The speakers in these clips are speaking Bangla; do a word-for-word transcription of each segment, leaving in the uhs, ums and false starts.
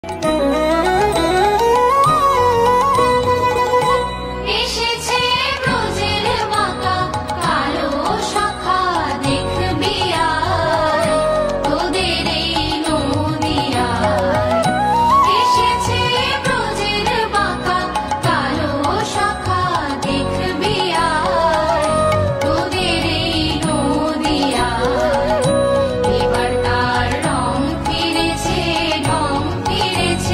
এবার তার রং ফিরেছে, ঢং ফিরেছে।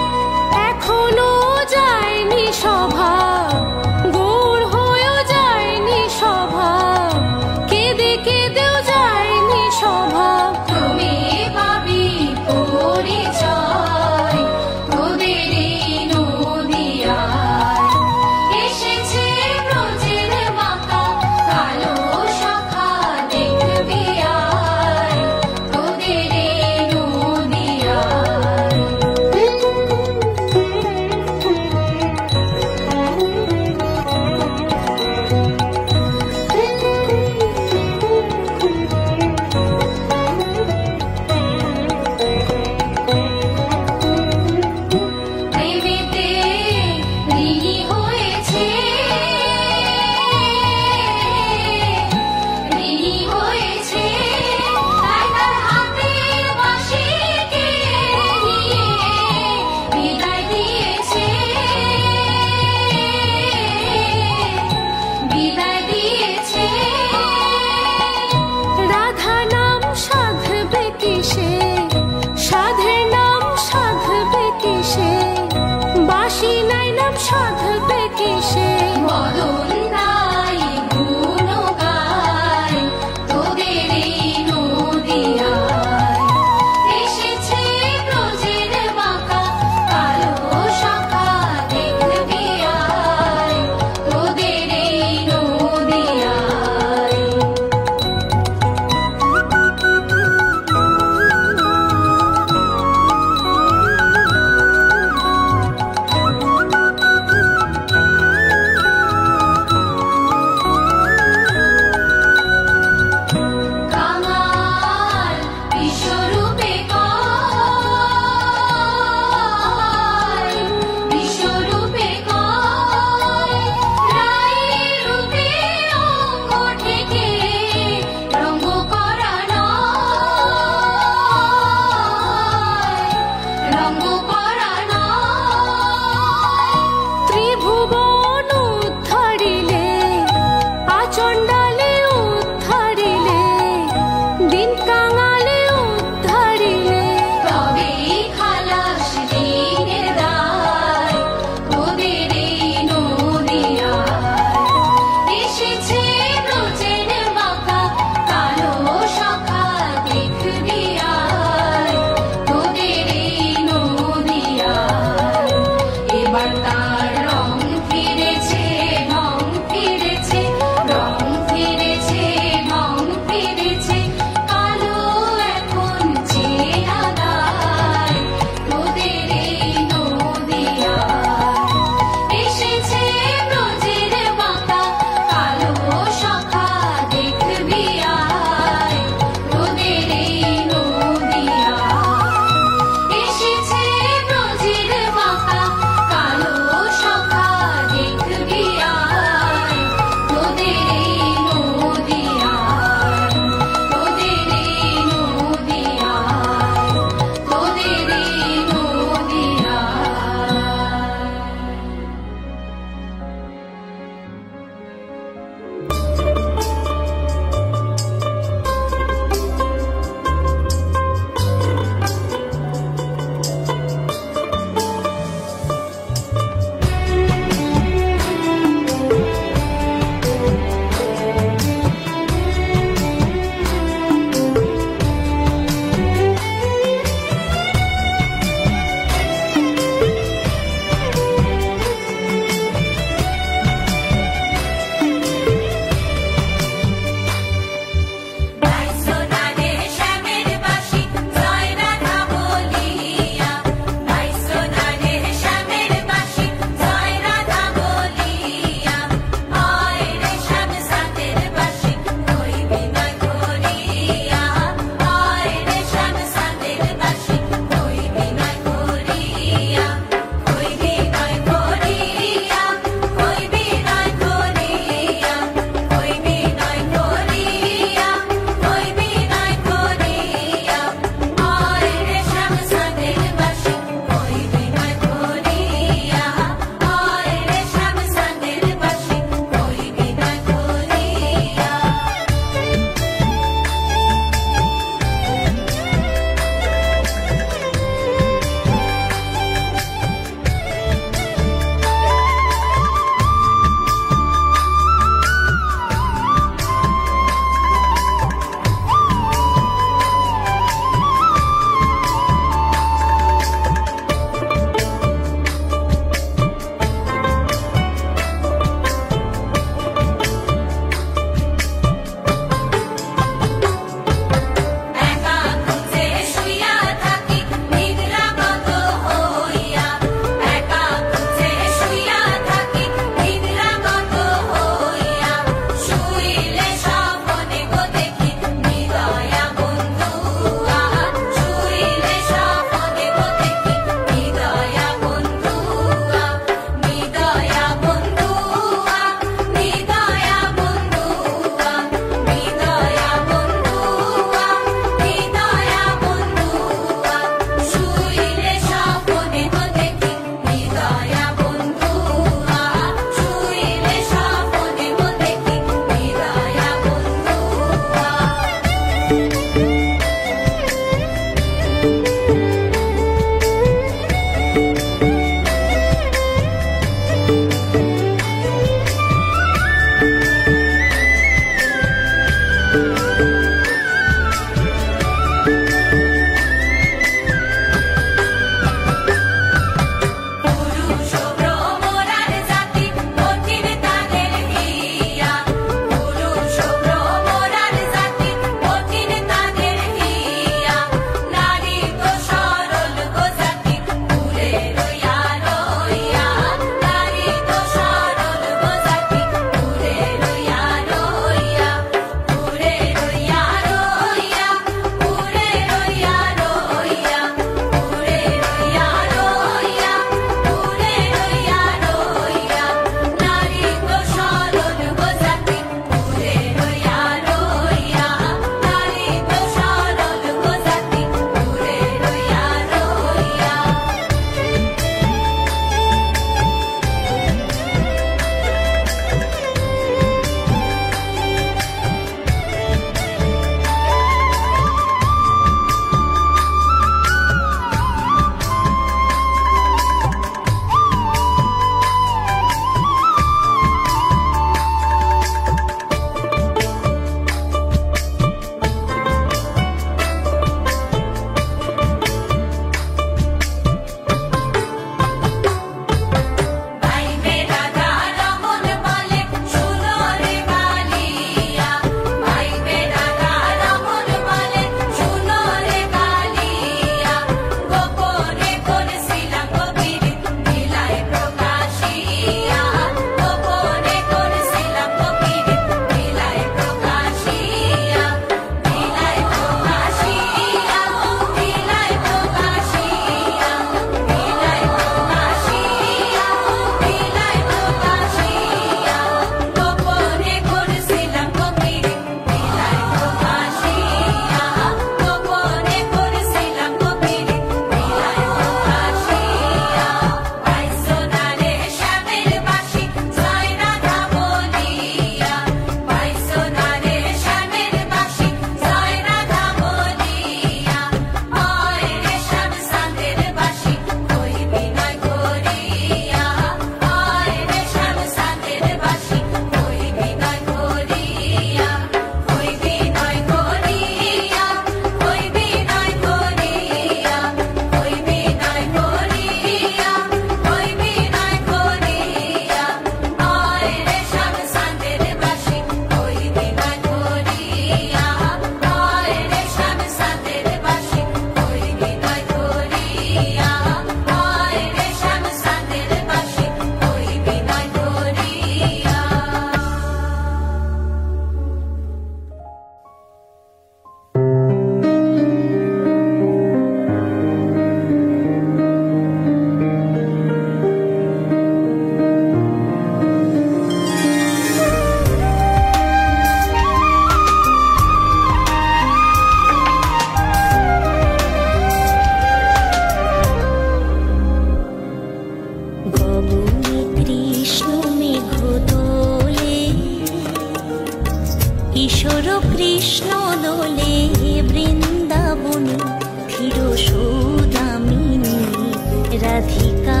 রাধিকা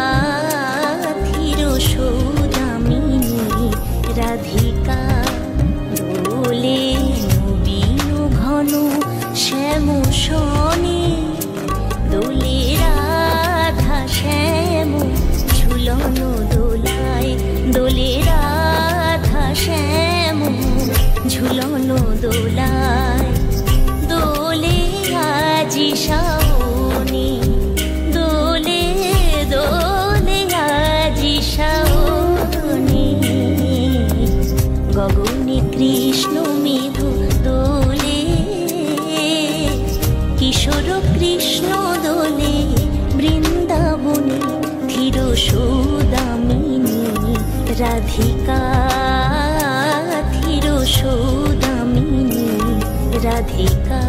ধীর সৌদামিনী রাধিকা দোলে নবীন ঘন শ্যাম শনি দোলে রাধা শ্যাম ঝুলন দোলায় দোলে রাধা শ্যাম ঝুলন দোলায় দোলে আজি শাওনি দোলে দোলে আজি শাওনি গগনে কৃষ্ণ মেঘ দোলে কিশোর কৃষ্ণ দোলে বৃন্দাবনে ধীর সৌদামিনী রাধিকা ধীর সৌদামিনী রাধিকা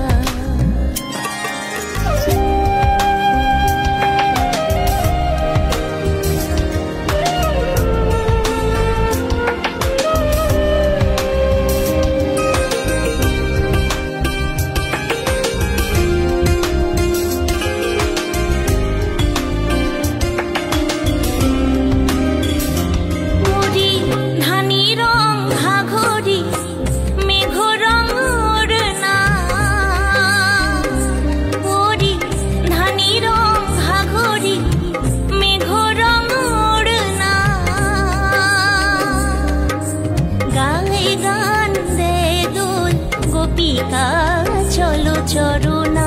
চলো চরণা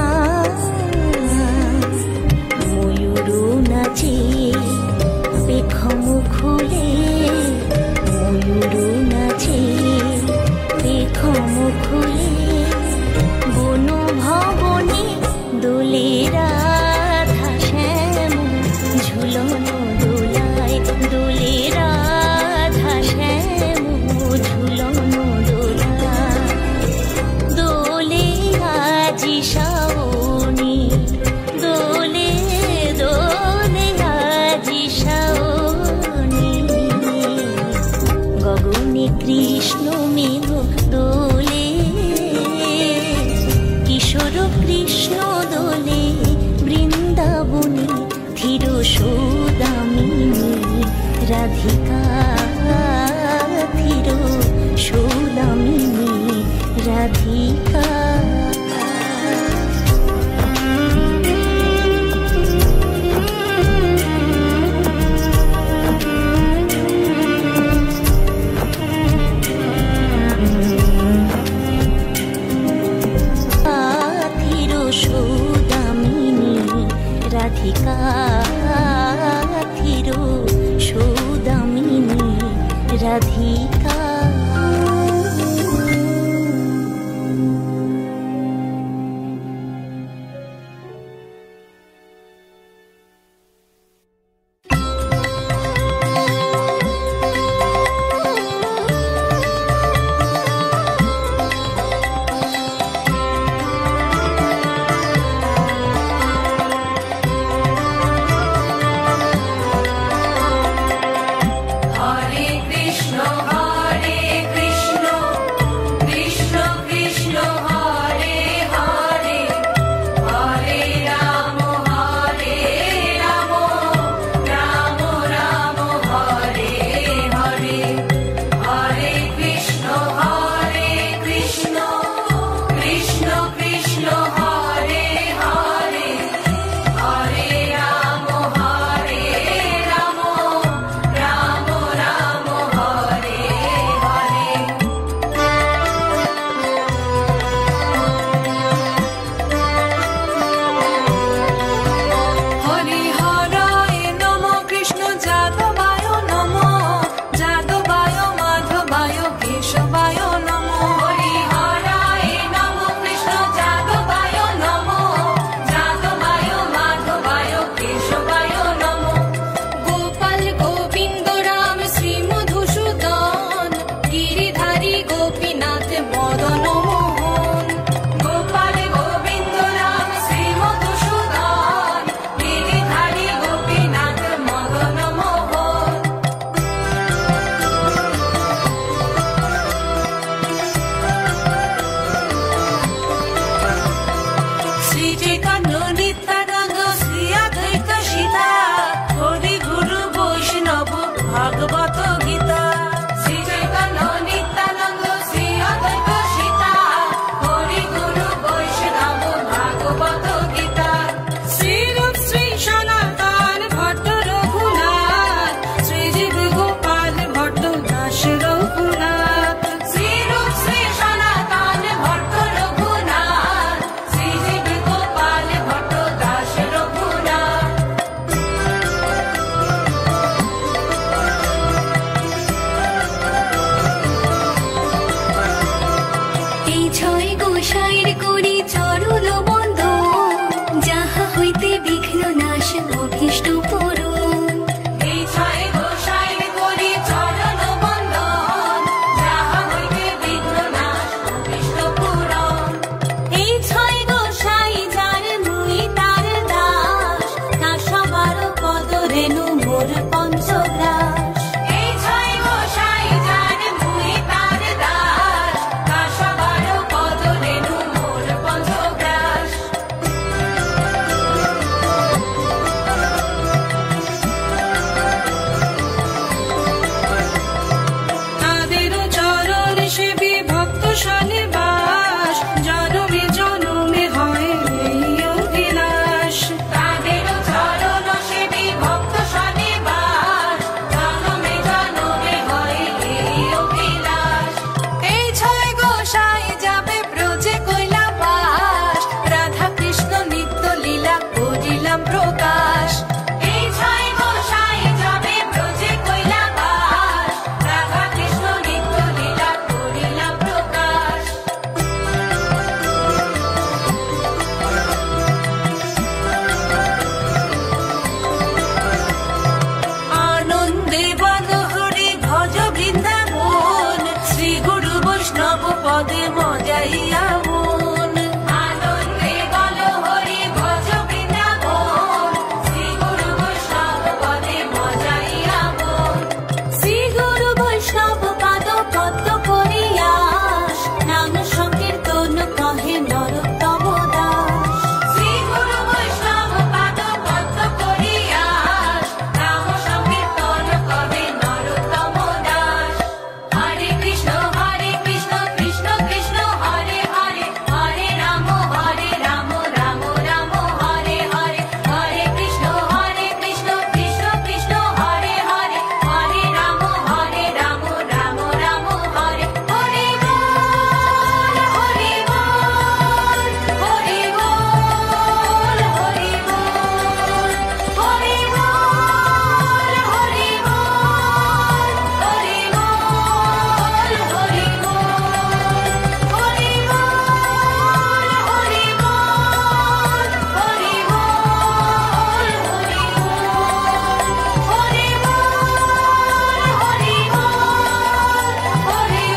ময়ূর নাচে পেখম খুলে ময়ূর নাচে পেখম খুলে বন ভবনে দোলে রাধা শ্যাম ঝুলন দোলায় দোলে রাধা শ্যাম ঝুলন আজি শাওনি দোলে দোলে আজি শাওনি গগনে কৃষ্ণ মেঘ দোলে কিশোর কৃষ্ণ দোলে বৃন্দাবনে ধীর সৌদামিনী রাধিকা ধীর সৌদামিনী রাধিকা রাধিকা ধীর সৌদামিনী রাধিকা Hare Krishna কৃষ্ণ পুরুন। এই ছয় গোসাইর করি চরণ বন্দন, যাহা হইতে বিঘ্ন নাশ কৃষ্ণ পুরন। এই ছয় গোসাই যার মুই তার দাস, না সবার পদ রেণু মোর পঞ্চগ্রাস। এই ছয় গোসাই যার মুই তার দাস, না সবার পদ রেণু মোর পঞ্চগ্রাস। তাদেরও চরণ সেবী ভক্ত সনে বাস, জনমে জনমে হয় এই অভিলাষ। তাদেরও চরণ সেবী ভক্ত সনে বাস, জনমে জনমে হয় এই অভিলাষ। এই ছয় গোসাই যাবে ব্রজে কৈলাবাস, রাধা কৃষ্ণ নিত্য লীলা করিলাম প্রকাশ। এই ছয় গোসাই যাবে ব্রজে কৈলাবাস, রাধা কৃষ্ণ নিত্য লীলা করিলাম প্রকাশ। আনন্দে বল হরি ভজ বৃন্দাবন, শ্রী গুরু বৈষ্ণব পদে মজাইয়া মন। আনন্দে বল হরি ভজ বৃন্দাবন, শ্রী গুরু বৈষ্ণব পদে মজাইয়া মন। শ্রী গুরু বৈষ্ণব পাদ পদ্ম করিয়াস, নাম সংকীর্তন কহে নরোত্তম দাস। শ্রী গুরু বৈষ্ণব পাদ পদ্ম করিয়াস, নাম সংকীর্তন কবে নরোত্তম দাস। হরে কৃষ্ণ হরে কৃষ্ণ কৃষ্ণ কৃষ্ণ হরে হরে, হরে রাম হরে রাম রাম রাম হরে হরে। হরে কৃষ্ণ হরে কৃষ্ণ কৃষ্ণ কৃষ্ণ হরে হরে, হরে রাম হরে রাম রাম রাম হরে। হরি বল হরি বল হরি বল হরি বল হরি বল হরি বল হরি বল হরি বল হরি বল হরি বল হরি বল হরি বল হরি বল হরি বল হরি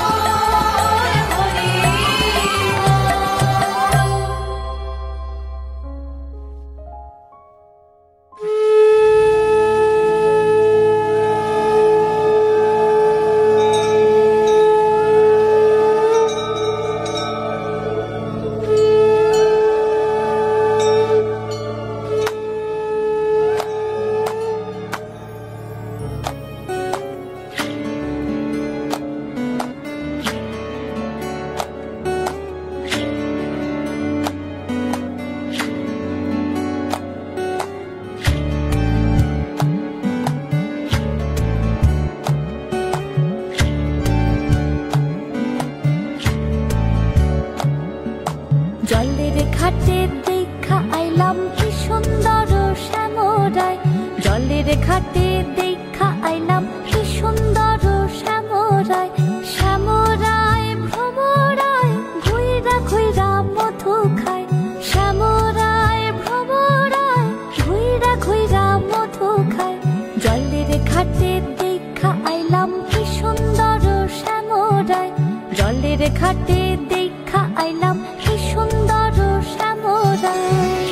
জলের ঘাটে দেখা আইলাম কি সুন্দর শ্যামরায়, জলের ঘাটে দেখা আইলাম কি সুন্দর শ্যামরায়। শ্যামরায় ভ্রমরায় ঘুইরা ঘুইরা মধু খায়, শ্যামরায় ভ্রমরায় ঘুইরা ঘুইরা মধু খায়। জলের ঘাটে দেখা আইলাম কি সুন্দর শ্যামরায়, জলের ঘাটে দেখা আইলাম কি সুন্দর শ্যামরায়।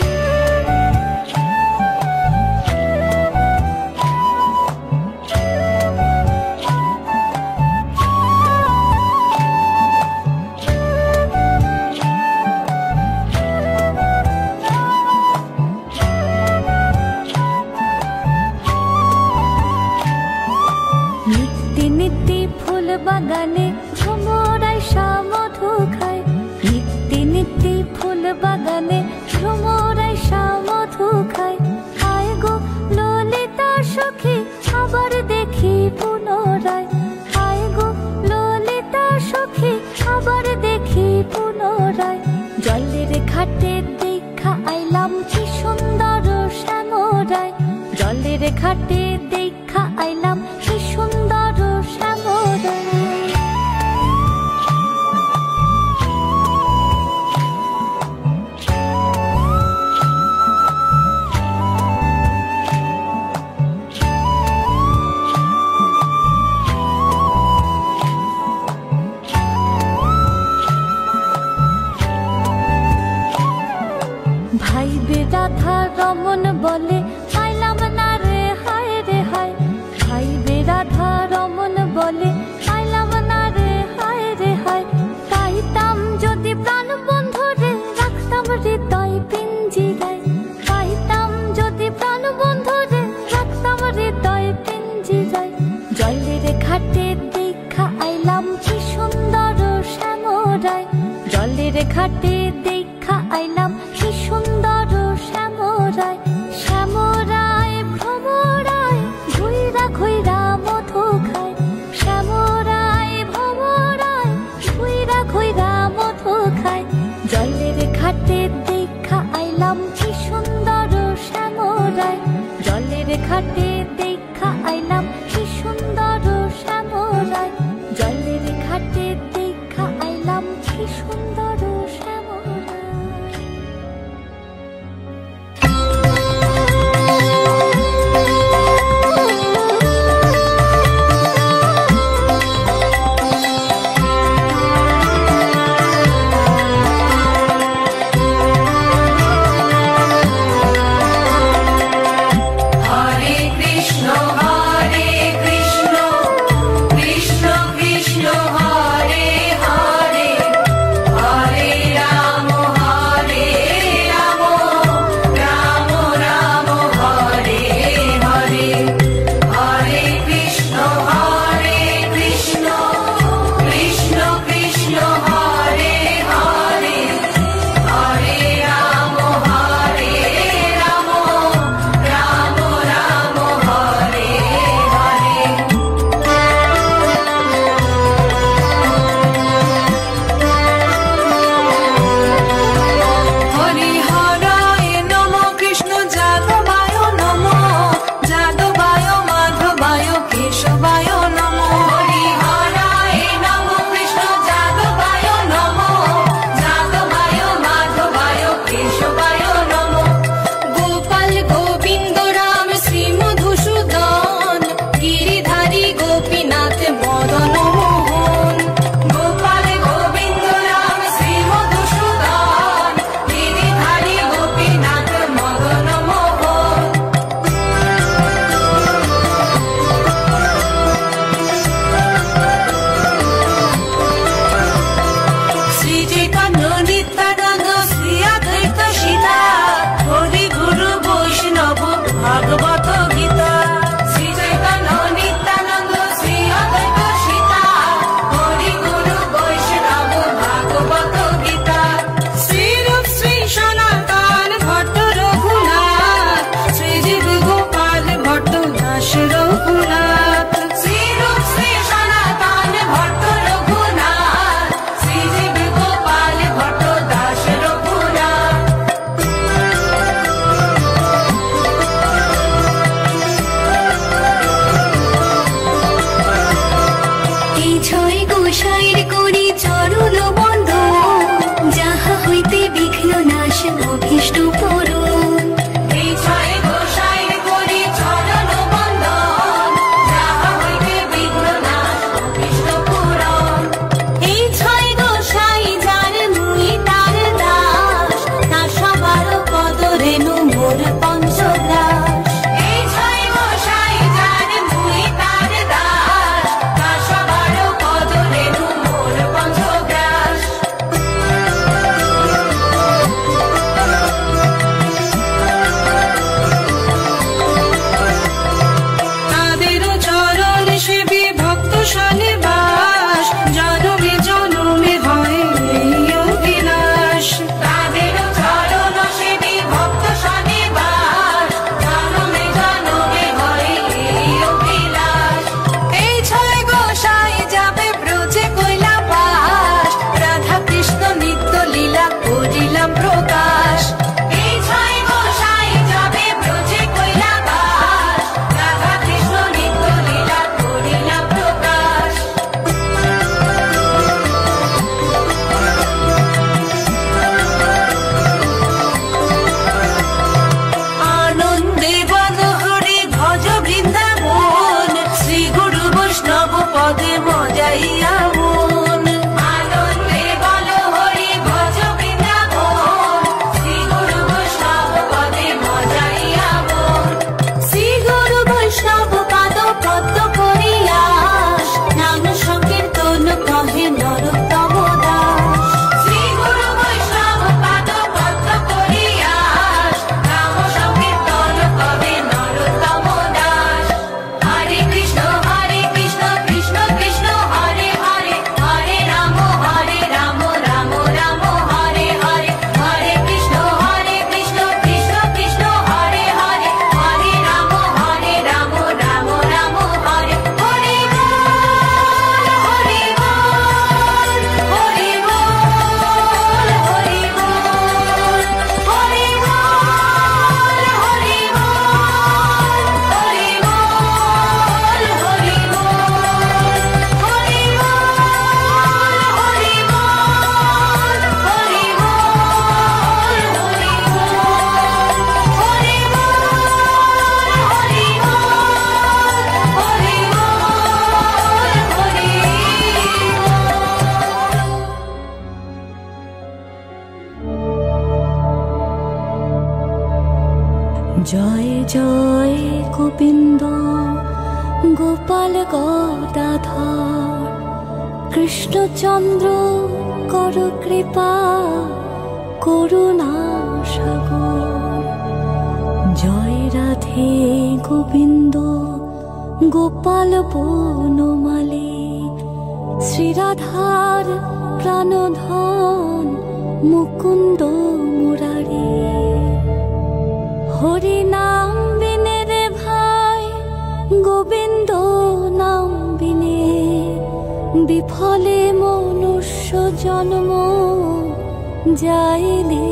নিত্যি নিত্যি ফুল বাগানে ভ্রমরায় মধু খায়, নিত্যি নিত্যি ফুল বাগানে ভ্রমরায় মধু খায়। খায় গো ললিতা সখী আবার দেখি পুনরায়, খায় গো ললিতা সখী আবার দেখি পুনরায়। জলের ঘাটে দেখা আইলাম কি সুন্দর শ্যামরায়, জলের ঘাটে দেখা আইলাম কি সুন্দর শ্যামরায়। বলে পাইলাম না রে হায় রে হায়, ভাইবে রাধা রমন বলে পাইলাম না রে হায় রে হায়। পাইতাম যদি প্রাণ বন্ধু রে রাখতাম হৃদয় পিঞ্জিরায়, পাইতাম যদি প্রাণ বন্ধু রে রাখতাম হৃদয় পিঞ্জিরায়। জলের ঘাটে দেখা আইলাম কি সুন্দর শ্যামরায়, জলের ঘাটে দেখা আইলাম কি সুন্দর শ্যামরায়। শ্যামরায় ভ্রমরায় ঘুইরা ঘুইরা মধু খায়, শ্যামরায় ভ্রমরায় ঘুইরা ঘুইরা মধু খায়। জলের ঘাটে দেখা আইলাম কি সুন্দর শ্যামরায়, জলের ঘাটে দেখা আইলাম কি সুন্দর শ্যামরায়, জলের ঘাটে দেখা আইলাম কি সুন্দর শ্যামরায়। হরে জয় জয় গোবিন্দ গোপাল গদাধর কৃষ্ণচন্দ্র কর কৃপা করুণা সাগর। জয় রাধে গোবিন্দ গোপাল বনমালী শ্রীরাধার প্রাণধন মুকুন্দ মুরারি। হরি নাম বিনে রে ভাই গোবিন্দ নাম বিনে বিফলে মনুষ্য জন্ম যাইলে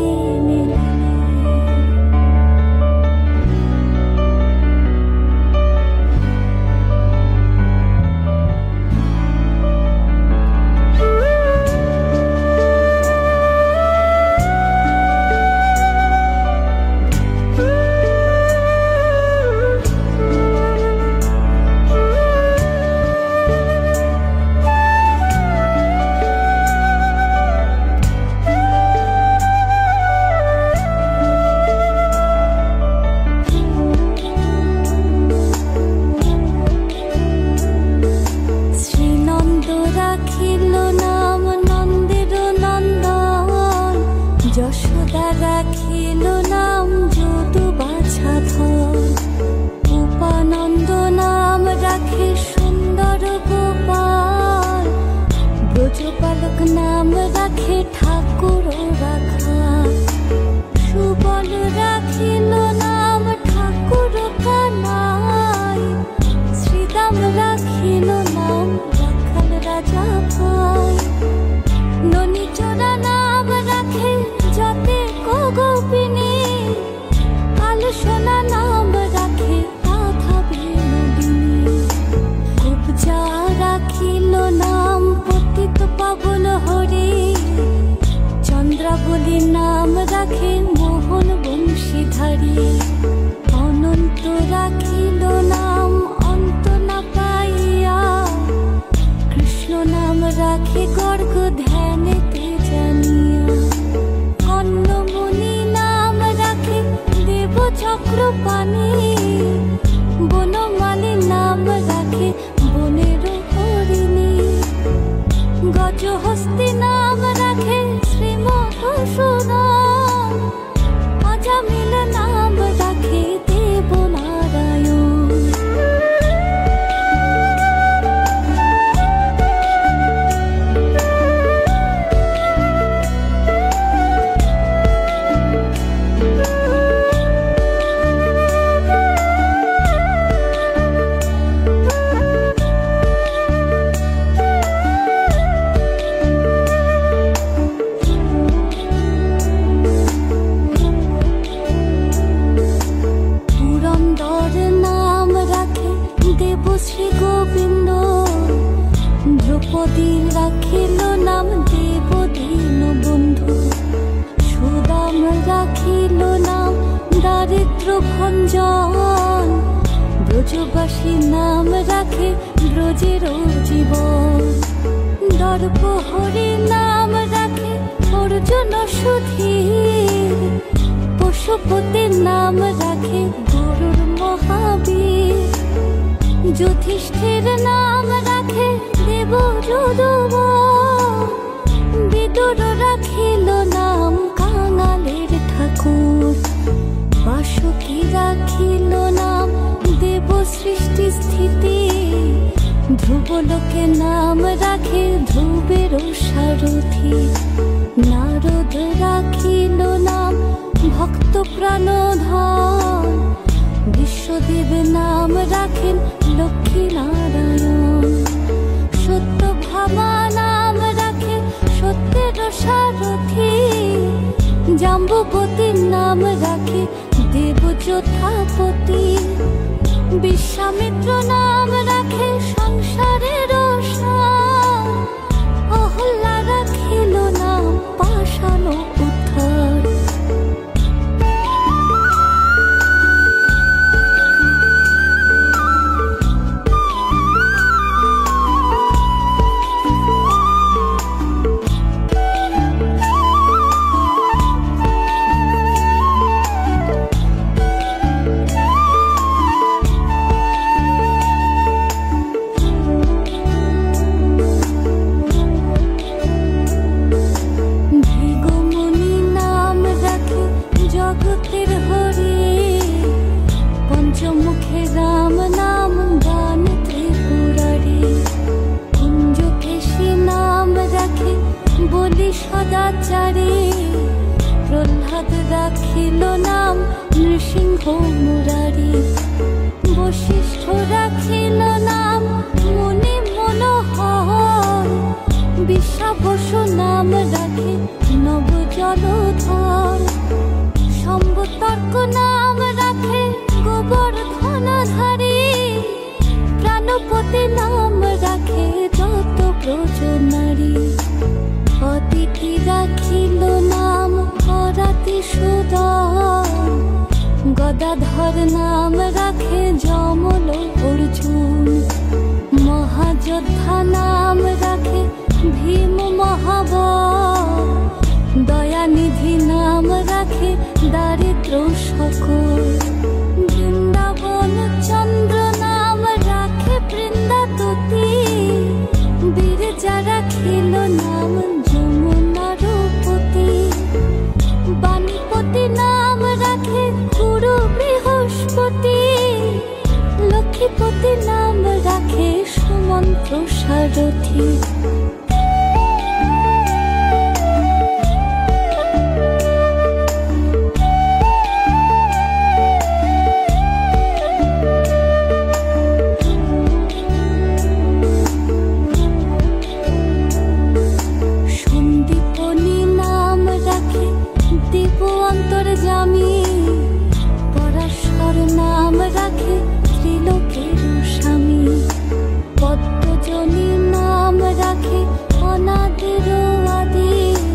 নাম রাখে ঠাকুর রাখা। সুবল রাখিল নাম ঠাকুর কানাই শ্রীদাম রাখিল নাম রাখাল রাজা ভাই। ননী চোরা নাম রাখে যাতে গোপিনী কাল সোনা নাম রাখে রাধা বিনোদিনী। কুবজা রাখিল নাম পতিত পাবন হরি চন্দ্রাবলী নাম রাখে মোহন বংশীধারী। অনন্ত রাখিল নাম অন্ত না পাইয়া কৃষ্ণ নাম রাখে গর্গ ধ্যানেতে জানিয়া। কর্ণমুনি নাম রাখে দেব চক্রপাণি বনমালী নাম রাখে বনের হরিণী। গজহস্তি নাম রাখে শ্রীমধুসূদন অজামিল নাম রাখে দেবনারায়ণ। শ্রী গোবিন্দ দ্রৌপদী রাখিল নাম দেব দীন বন্ধু। সুদাম রাখিল নাম দারিদ্র ভঞ্জন ব্রজবাসী নাম রাখে ব্রজের জীবন। দর্পহরি নাম রাখে অর্জুন সুধীর পশুপতির নাম রাখে গরুর মহাবীর। যুধিষ্ঠির নাম রাখে দেব যদুব বিদুর রাখিল নাম কাঙালের ঠাকুর। বাসুকী রাখিল নাম দেব সৃষ্টি স্থিতি ধ্রুবলোকে নাম রাখে ধ্রুবের সারথি। নারদ রাখিল নাম ভক্ত প্রাণধন বিশ্বদেব নাম রাখেন লক্ষ্মী নারায়ণ। সত্যভামা নাম রাখে সত্যের সারথি জাম্বুবতীর নাম রাখে দেব যোদ্ধাপতি। বিশ্বামিত্র নাম রাখে সংসারের সার অহল্যা রাখিল নাম পাষাণ উদ্ধার। সিংহ মুরারি। বশিষ্ঠ রাখিল নাম মুনি মনোহর, বিশ্বাবসু নাম রাখে নব জলধর। সম্বতর্ক নাম রাখে গোবর্ধনধারী, প্রাণপতি নাম রাখে যত ব্রজনারী। অদিতি রাখিল নাম করাতি সুদর, গদাধর নাম রাখে যমল অর্জুন। মহাযোদ্ধা নাম রাখে ভীম মহাবল, দয়ানিধি নাম রাখে দারিদ্র সকল। বৃন্দাবন চন্দ্র নাম রাখে বৃন্দাততি, বিরজা রাখিল নাম যমুনারপতি। বাণীপতি নাম রাখে গুরু বৃহস্পতি, লক্ষ্মীপতি নাম রাখে সুমন্ত্র সারথি। সন্দীপনী নাম রাখে দেব অন্তর্যামী, পরাশর নাম রাখে ত্রিলোকের স্বামী। পদ্মজনী নাম রাখে অনাদির আদি,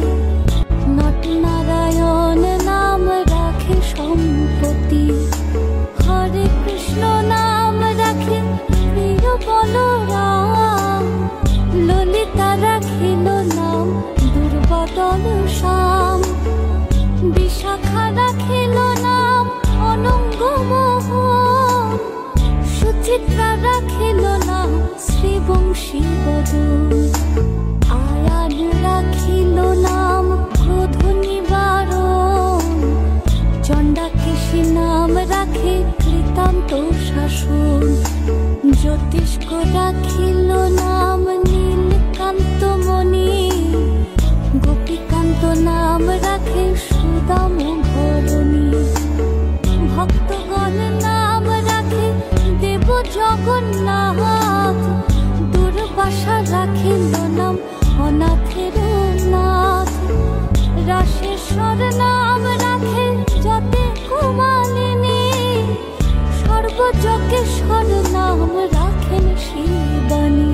নটনারায়ণ নাম রাখে সম্পত্তি। হরে কৃষ্ণ নাম রাখে প্রিয় বলরাম, ললিতা রাখিল নাম দুর্বদল শ্যাম। বিশাখা রাখিল নাম অনঙ্গ মোহন, সুচিত্রা রাখিল নাম শ্রীবংশী বদন। আয়ান রাখিল নাম ক্রোধ নিবারণ, চণ্ডাকেশী নাম রাখে কৃতান্ত শাসন। জ্যোতিষ্ক রাখিল নাম নীলকান্ত মণি, গোপীকান্ত নাম রাখে সুদাম ভরণী। ভক্তগণ নাম রাখে দেব জগন্নাথ, দুর্বাসা রাখিল নাম অনাথের নাথ। রাশেশ্বর নাম রাখে যতে কুমালিনী, সর্বযজ্ঞেশ্বর নাম রাখেন শিবানী।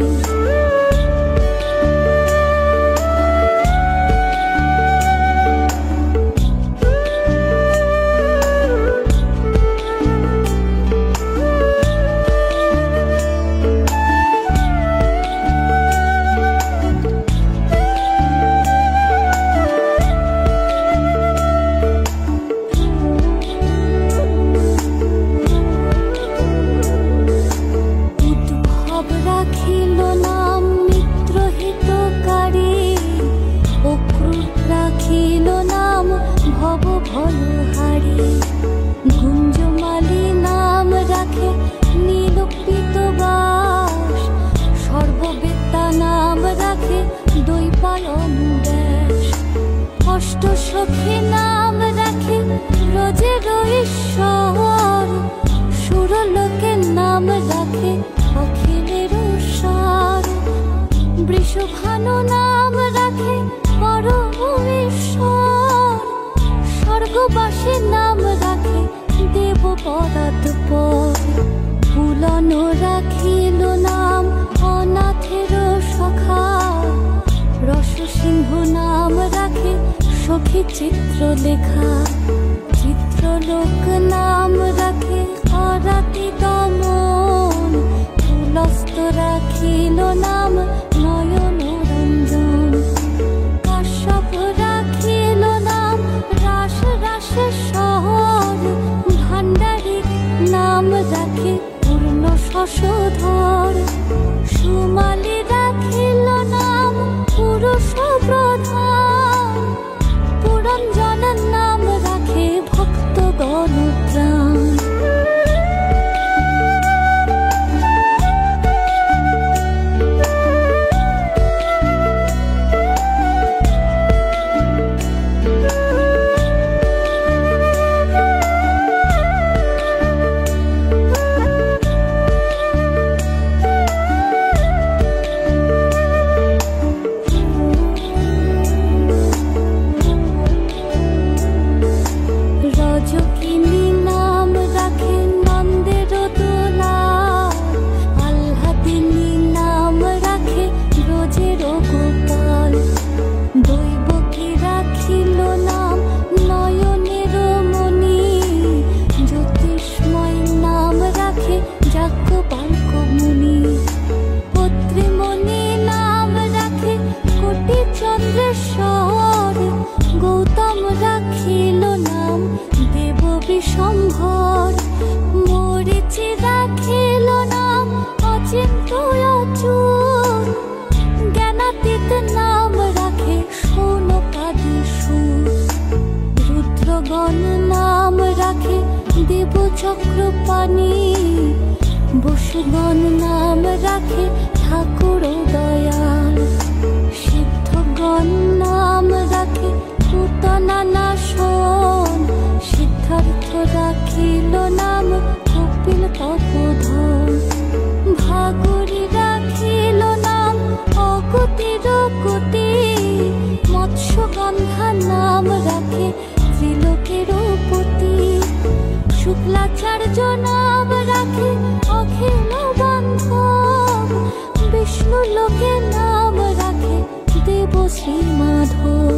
গুঞ্জমালী নাম রাখে নীলপিত বাস, সর্ববেত্তা নাম রাখে দৈপায়ন ব্যাস। অষ্টসখী নাম রাখে ব্রজের ঈশ্বর, সুরলোকের নাম রাখে অখিলের সার। বৃষভানু নাম রাখে পরমেশ্বর, স্বর্গবাসী নাম রাখে দেব পরাৎপর। পুলন রাখিল নাম অনাথের সখা, রসসিংহ নাম রাখে সখী চিত্রলেখা। চিত্রলোক নাম রাখে করাতি দমন, তুলস্ত রাখিল নাম নয়ন রঞ্জন। কাশ্যপ রাখিল নাম রাস রাসেশ্বর, ভাণ্ডারিক নাম রাখে পূর্ণ শশধর। সুমালী রাখিল নাম পুরুষ প্রধান, পুরঞ্জন নাম রাখে ভক্তগণ ত্রাণ। দেব চক্র পানি বসুগণ নাম রাখে ঠাকুর দয়াল। সিদ্ধগণ নাম রাখে পুতনা নাশন, সিদ্ধার্থ রাখিল নাম কপিল তপোধন। ভাগরী রাখিল নাম অগতির গতি, মৎস্যগন্ধা নাম রাখে ত্রিলোকের পতি। শুক্লাচার্য নাম রাখে অখিল বান্ধব, বিষ্ণু লোকে নাম রাখে দেব শ্রী মাধব।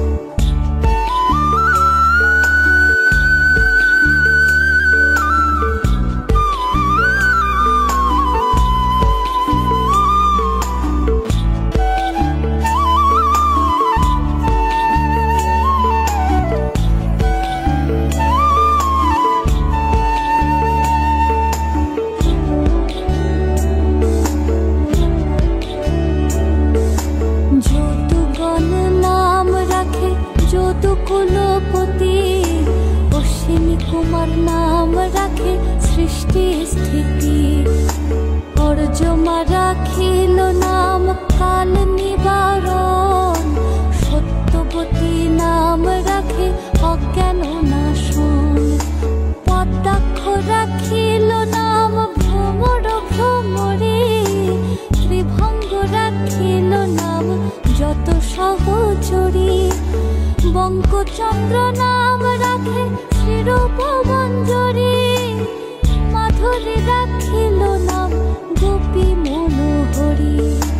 কুলপতি অশ্বিনী কুমার নাম রাখে সৃষ্টি স্থিতি। অর্জমা রাখিল নাম কাল নিবারণ, সত্যবতী নাম রাখে অজ্ঞান নাশন। পদ্মাক্ষ রাখিল নাম ভ্রমর ভ্রমরে, ত্রিভঙ্গ রাখিল নাম যত সহচরী। বঙ্কচন্দ্র নাম রাখে শিরোপমঞ্জরি, মাধুরী রাখিল নাম গোপী মনোহরি।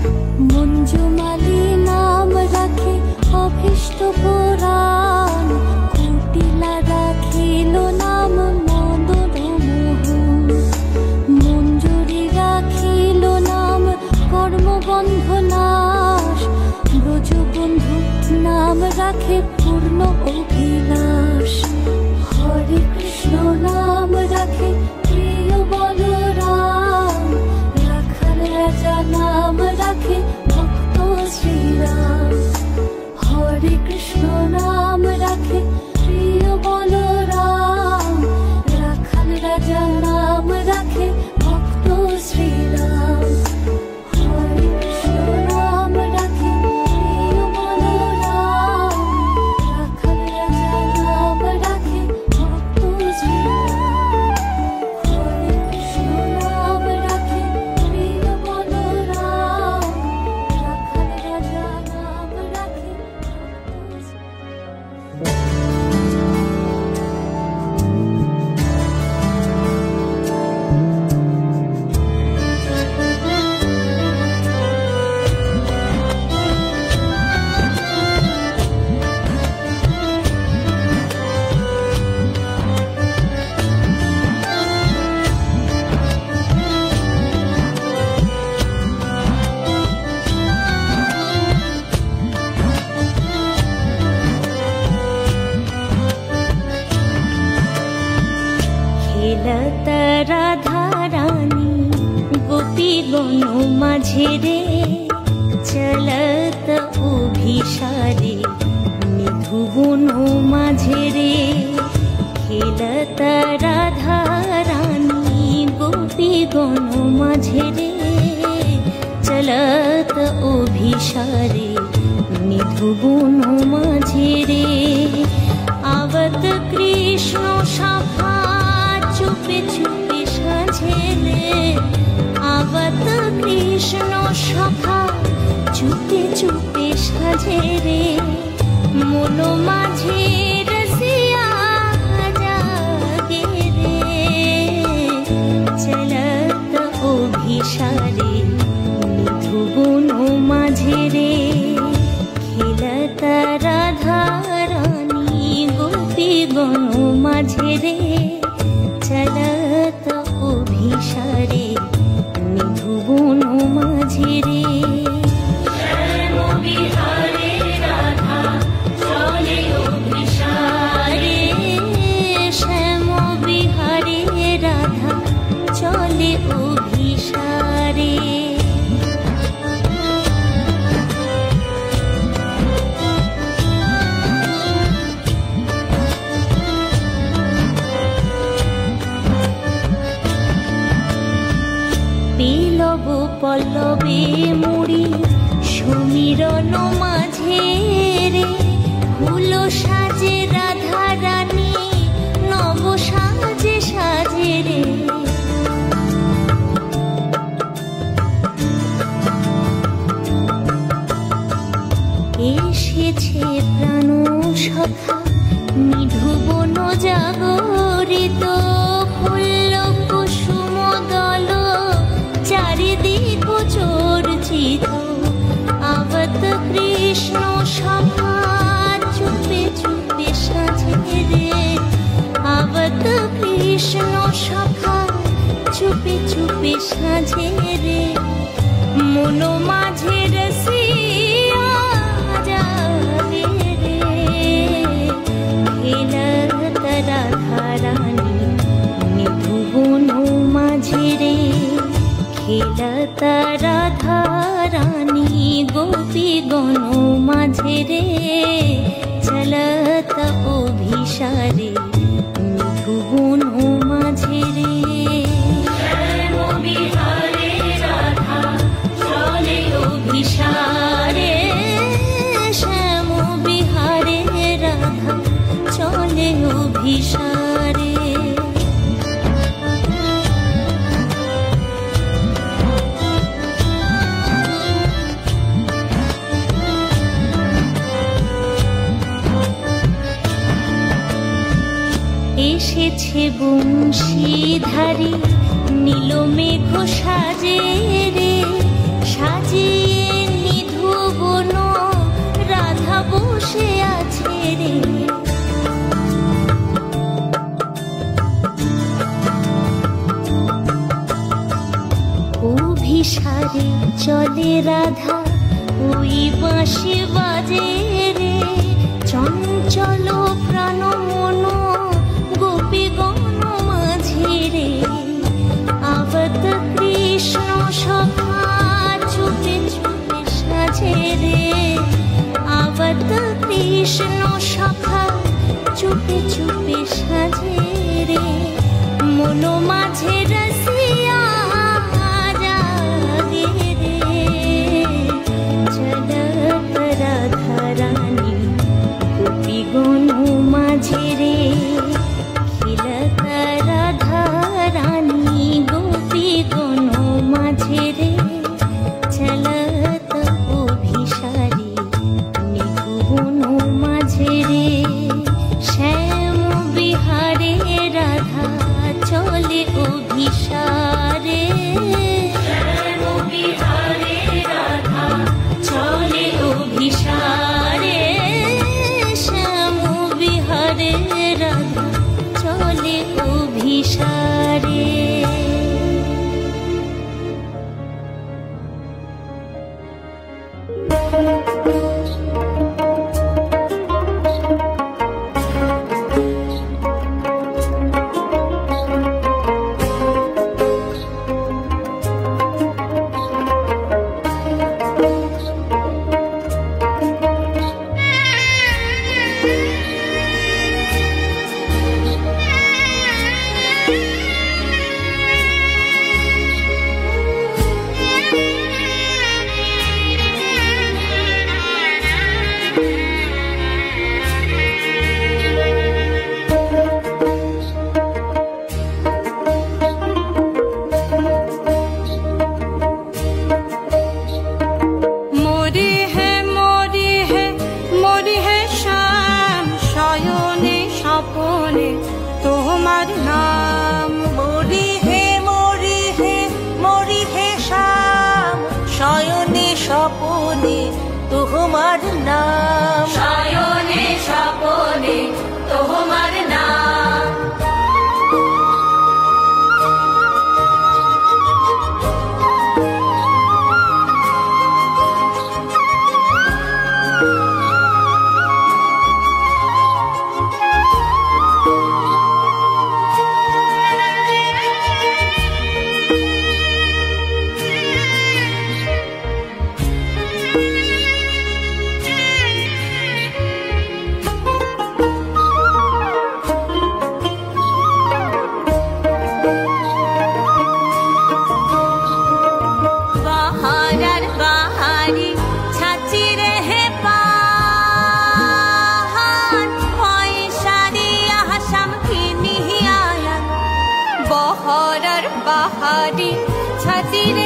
মঞ্জুমালী নাম রাখে অভীষ্ট পুরাণ, কুটিলা রাখিল নাম মদন মোহন। মঞ্জুরি রাখিল নাম কর্মবন্ধ নাশ, ব্রজবন্ধু নাম রাখে পূর্ণ অভিলাষ। হরে কৃষ্ণ নাম রাখে প্রিয় বলরাম, রাখাল রাজা নাম রাখে ভক্ত শ্রীরাম। হরে কৃষ্ণ নাম রাখে প্রিয় বলরাম, রাখাল রাজা নাম রাখে ভক্ত শ্রীরাম। হরে কৃষ্ণ নাম রাখে প্রিয় বলরাম, রাখাল রাজা নাম রাখে ভক্ত শ্রীরাম। হরে কৃষ্ণ নাম রাখে প্রিয় বলরাম, রাখাল রাজা নাম রাখে ভক্ত শ্রীরাম। খেলত রাধা রানী গোপীগণ মাঝে রে, চলত অভিসারে নিধুবন মাঝে রে। খেলত রাধা রানী গোপীগণ মাঝে রে, চলত অভিসারে নিধুবন মাঝে রে। আবত কৃষ্ণ সভা চুপে চুপে সাজেলে, আবত কৃষ্ণ সভা চুপে চুপে সাজে রে। মন মাঝে রসিয়া জাগে রে, চলত অভিসারে নিধুবন মাঝে রে। খেলত রাধা রানী গোপীগণ মাঝে রে, চলত অভিসারে নিধুবন মাঝে রে। শ্যাম বিহারে রাধা চলে অভিসারে, শ্যাম বিহারে রাধা চলে অভিসারে। পল্লব পল্লবে মুড়ি সমীরণ মাঝে রে ফুল সাজে রাধা রানী নব সাজে সাজে রে এসেছে প্রাণ সখা নিধুবন জাগরিত ফুল্ল কুসুম দল চারিদিক চর্চিত আবত কৃষ্ণ সখা চুপে চুপে সাজে রে আবত কৃষ্ণ সখা চুপে চুপে সাজে রে মন মাঝে রসিয়া জাগে রে খেলত রাধা রানী নিধুবন মাঝে রে খেলত রাধা রানী গোপীগণ মাঝে রে চলত অভিসারে নিধুবন মাঝে রে অভিসারে শ্যাম বিহারে রাধা চলে অভিসারে এসেছে বংশীধারী নীল মেঘ সাজে রে সাজিয়ে নিধুবন রাধা বসে আছে রে অভিসারে চলে রাধা ওই বাঁশি বাজে রে চঞ্চল প্রাণ মন গোপীগণ মাঝে রে আবত কৃষ্ণ সখা চুপে চুপে সাজে রে আবত কৃষ্ণ সখা চুপে চুপে সাজে রে মন মাঝে রসিয়া জাগে রে চলত রাধা রানী গোপীগণ মাঝে রে খেলত রাধা রানী গোপীগণ মাঝে রে চলত অভিসারে নিধুবন মাঝে রে শ্যাম বিহারে রাধা চলে অভিসারে শ্যাম বিহারে রাধা চলে অভিসারে শ্যাম বিহারে রাধা চলে অভিসারে স্বপনে তোমার নাম শয়নে স্বপনে তোমার নাম আমার বাহারি ছাতিরে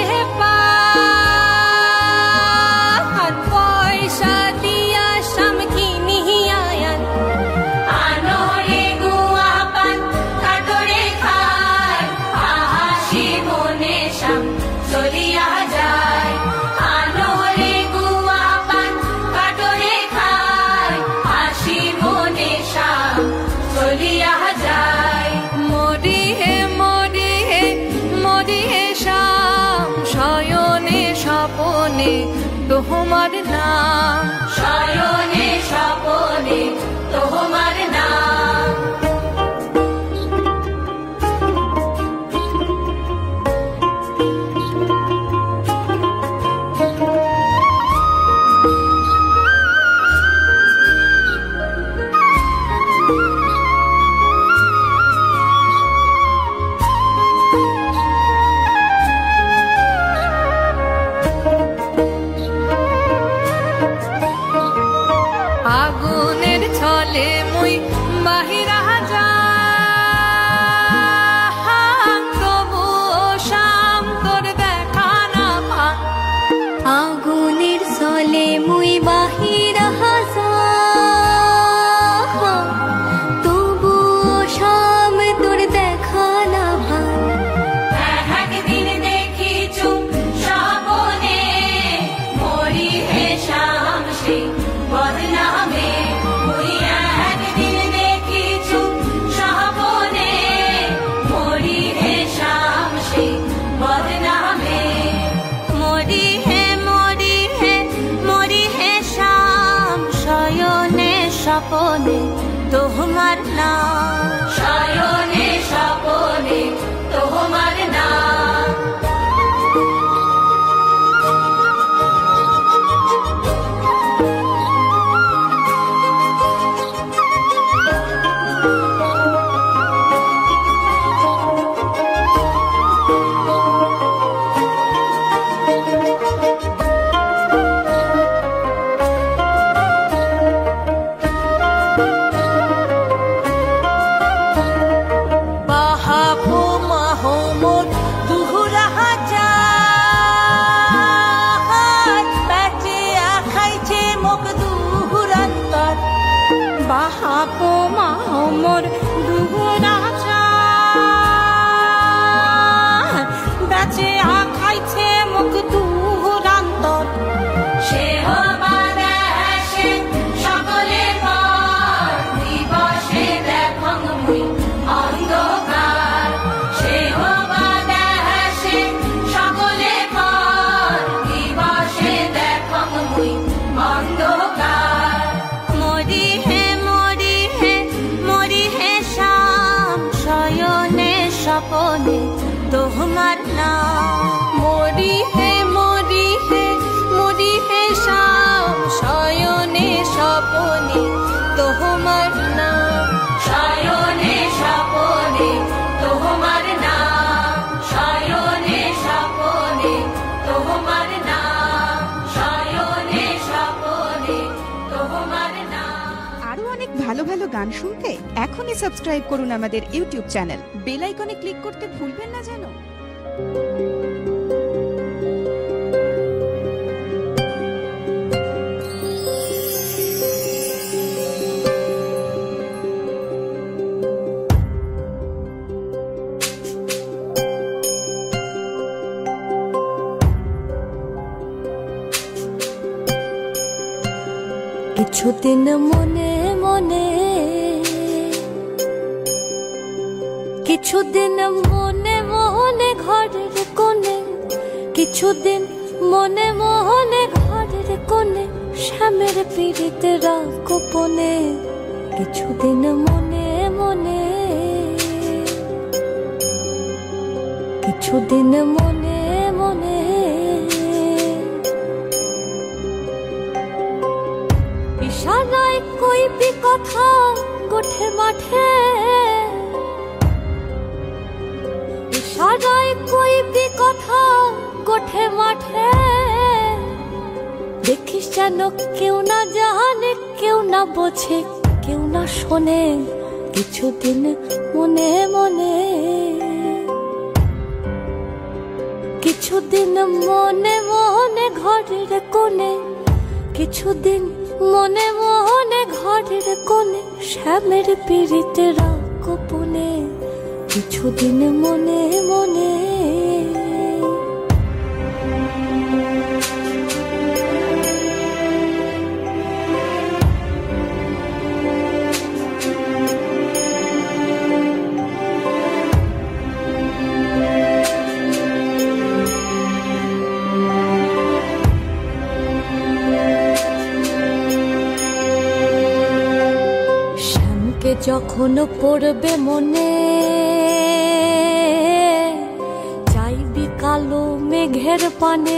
পান পয়সা দিয়া শাম কিনি আয়ান আনোরে গুয়া পান কাটরে খায় হাসি মনে শাম চলিয়া যায় আনোরে গুয়া পান কাটরে খায় হাসি মনে শাম চলিয়া যায় মরি হে মরি হে মরি হে শাম শয়নে স্বপনে তোমার নাম শয়নে স্বপনে তোমার নাম আগুনের ছলে মুই বাহিরা যাই তবু শাম তোর দেখা না পাই আগুনের চলে মুই বাহিরা যাই তবু শাম তোর দেখা না ভাই একদিন দেখিছু স্বপনে মরি হে শাম সে বদনামে মুই একদিন দেখিছু স্বপনে মরি হে শাম সে বদনামে মরি হে মরি হে মরি হে শাম শয়নে স্বপনে তোমার নাম শয়নে স্বপনে তোমার নাম বাহাপো মাহমুদ দুহুরা হাজার বেচে খাইছে মুখ দুহুরান্তর বাহাপো মাহমুদ দুহুরা হাজার বেচে খাইছে মুখ দুহুরান্তর সে বাদেশে সকলে পর দিবসে দেখং মুই অন্ধকার সে বাদেশে সকলে পর দিবসে দেখং মুই অন্ধকার মরি হে মরি হে মরি হে শাম শয়নে স্বপনে তোমার নাম মরি হে মরি হে মরি হে শাম শয়নে স্বপনে তোমার নাম শয়নে স্বপনে তোমার নাম শয়নে স্বপনে তোমার নাম শয়নে স্বপনে তোমার নাম আরো অনেক ভালো ভালো গান শুনতে এখনই সাবস্ক্রাইব করুন আমাদের ইউটিউব চ্যানেল বেল আইকনে ক্লিক করতে ভুলবেন না যেন কিছুদিন মনে মনে কিছুদিন মনে মনে ঘরের কোণে কিছুদিন মনে মনে ঘরের কোণে শ্যামের পীড়িতে রাগ গোপনে কিছুদিন মনে মনে কিছুদিন মনে মনে ইশারায় কইবি কথা গোঠে মাঠে ইশারায় কইবি কথা গোঠে মাঠে দেখিস যেন কেউ না জানে কেউ না বোঝে কেউ না শোনে কিছুদিন মনে মনে কিছুদিন মনে মনে ঘরের কোণে, কিছুদিন মনে মনে ঘরের কোণে শ্যামের পিড়িতে রাখ গোপনে, কিছুদিন মনে মনে। যখন পড়বে মনে চাইবি কালো মেঘের পানে,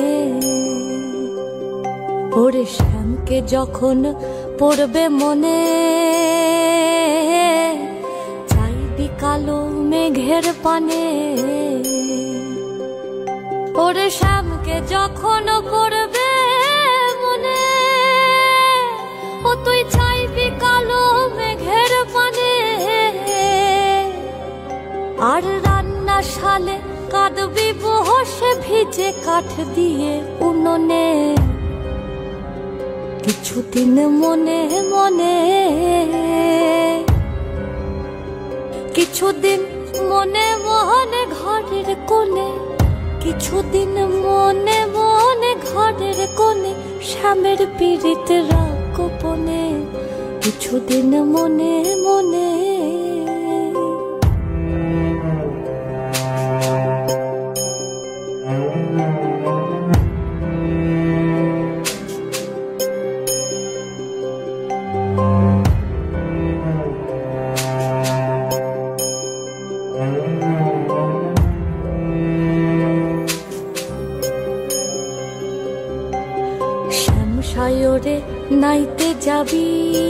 ওরে শ্যামকে যখন পড়বে মনে চাইবি কালো মেঘের পানে, ওরে শ্যামকে যখন পড়বে মনে ও তুই চাইবি কালো মেঘের পানে, আর রান্না শালে কাঁদবি বসে ভিজে কাঠ দিয়ে উনুনে, কিছুদিন মনে মনে, কিছুদিন মনে মনে ঘরের কোণে, কিছুদিন মনে মনে ঘরের কোণে শ্যামের পিড়িতে রাখ গোপনে, কিছুদিন মনে মনে। শ্যামসায়রে নাইতে যাবি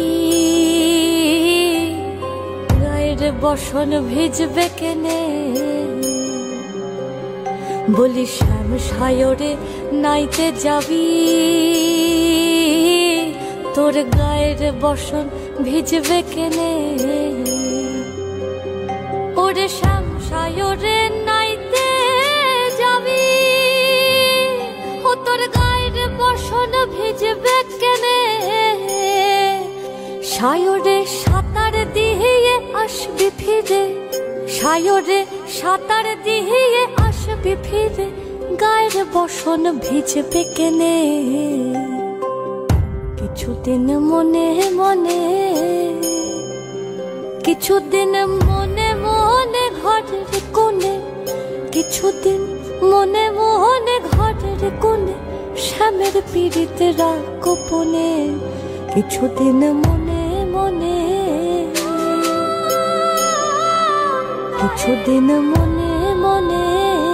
গায়ের বসন ভিজবে কেনে, বলি শ্যামসায়রে নাইতে যাবি তোর গায়ের বসন ভিজবে কেনে, ওরে শ্যামসায়রে নাইতে যাবি ও তোর গায়ের বসন ভিজবে কেনে, সায়রে সাঁতার দিয়ে আসবি ফিরে, সায়রে সাঁতার দিয়ে আসবি ফিরে গায়ের বসন ভিজবে কেনে, কিছুদিন মনে মনে, কিছুদিন মনে মনে ঘরের কোণে, কিছুদিন মনে মনে ঘরের কোণে শ্যামের পিড়িতে রাখ গোপনে, কিছুদিন মনে মনে, কিছুদিন মনে মনে,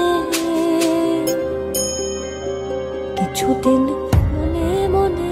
কিছুদিন মনে মনে।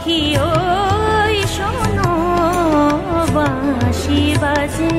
সখী ওই শোনো বাঁশি বাজে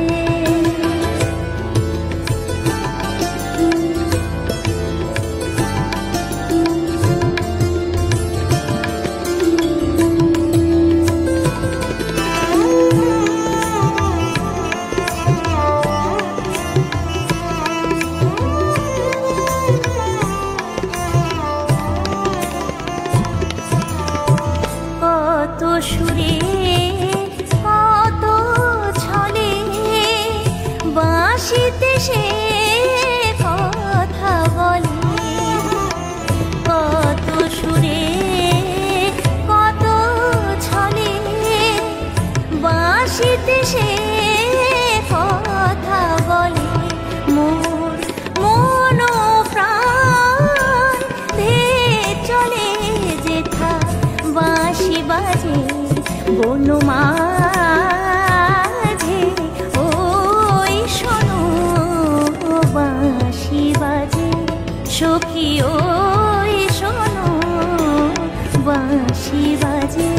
সুরে কত ছলে বাঁশিতে সে কথা বলে কত সুরে কত ছলে বাঁশিতে সে কথা বলে মোর মন প্রাণ ধেয়ে চলে যেথা বাঁশি বাজে বন মাঝে ওই শোনো বাঁশি বাজে সখী ওই শোনো বাঁশি বাজে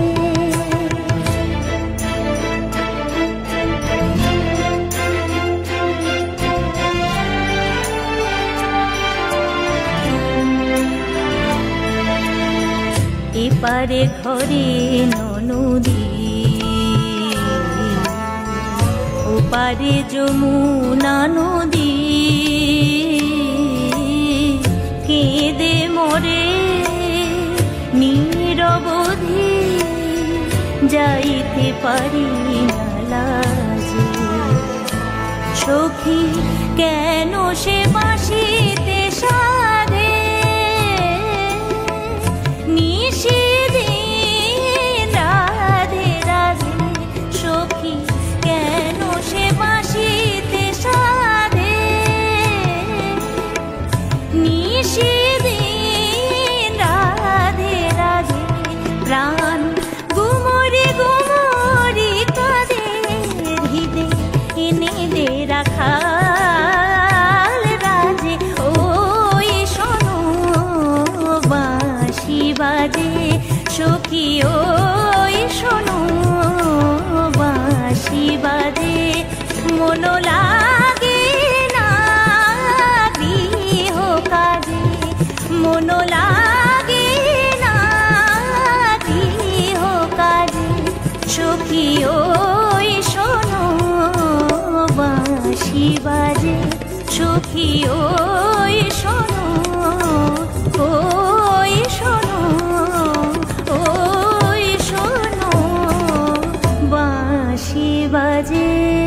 এপারে ঘরে ননদী ওপারে যমুনা নদী কেঁদে মরে নিরবধি যাইতে পারি না লাজে সখী কেন সে বাঁশিতে সাধে প্রাণ গুমরি গুমরি কাঁদে হৃদে এনে দে রাখাল রাজে ওই শোনো বাঁশি বাজে সখী ওই শোনো বাঁশি বাজে মন লাগে না গৃহ কাজে মন লাগে সখী ওই শোনো বাঁশি বাজে সখী ওই শোনো ওই শোনো ওই শোনো বাঁশি বাজে